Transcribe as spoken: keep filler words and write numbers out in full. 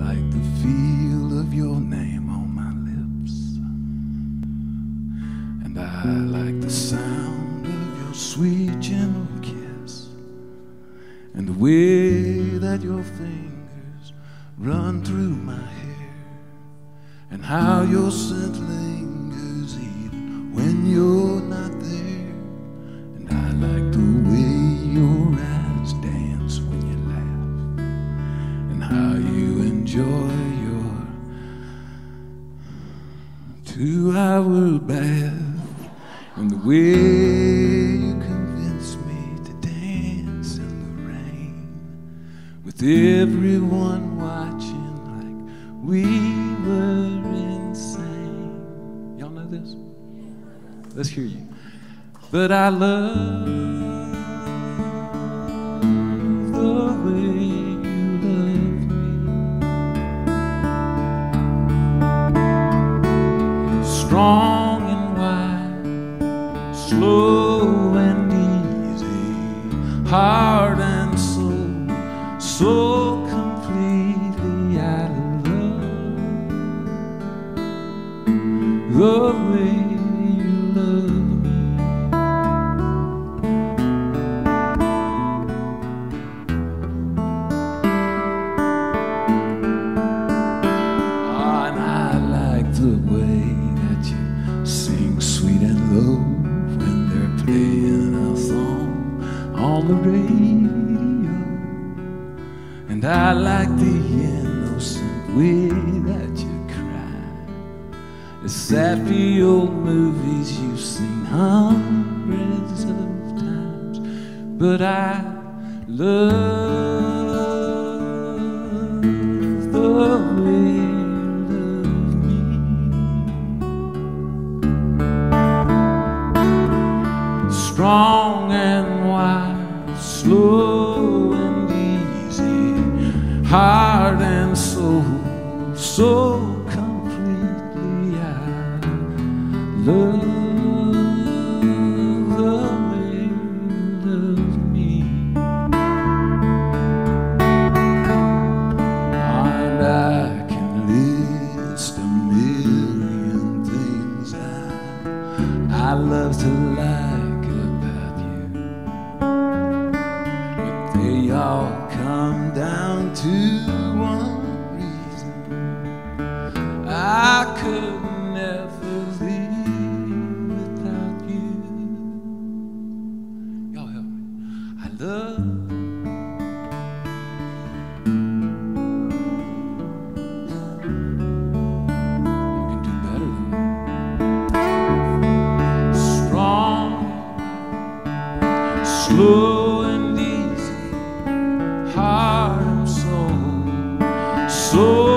like the feel of your name on my lips, and I like the sound of your sweet gentle kiss, and the way that your fingers run through my hair, and how your scent lingers even when you're not there. And I like the way your eyes dance when you laugh, and how you enjoy your two-hour bath, and the way you convince me to dance in the rain with everyone watching like we were insane. Y'all know this? Let's hear you. But I love the way you love me. Strong and wide, slow and easy, heart and soul, so completely I love the way you love me. The way that you sing sweet and low when they're playing a song on the radio, and I like the innocent way that you cry, the sappy old movies you've seen hundreds of times. But I love the way strong and wide, slow and easy, heart and soul, so completely I love the way you love me. And I can list a million things I, I love to like, they all come down to one reason: I could never live without you. Y'all help me. I love you can do better than that. Strong, slow and easy, heart and soul, so